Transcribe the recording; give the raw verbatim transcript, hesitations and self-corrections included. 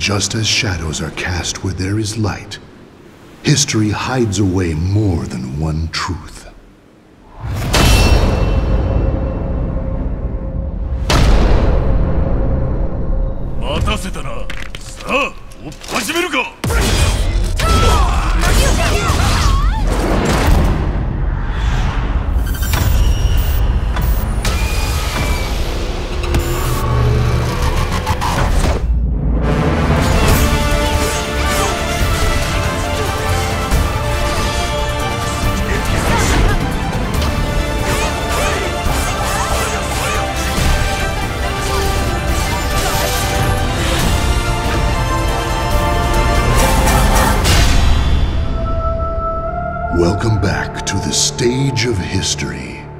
just as shadows are cast where there is light, history hides away more than one truth. 待たせたな。さあ、追っ始めるか。 Welcome back to the stage of history.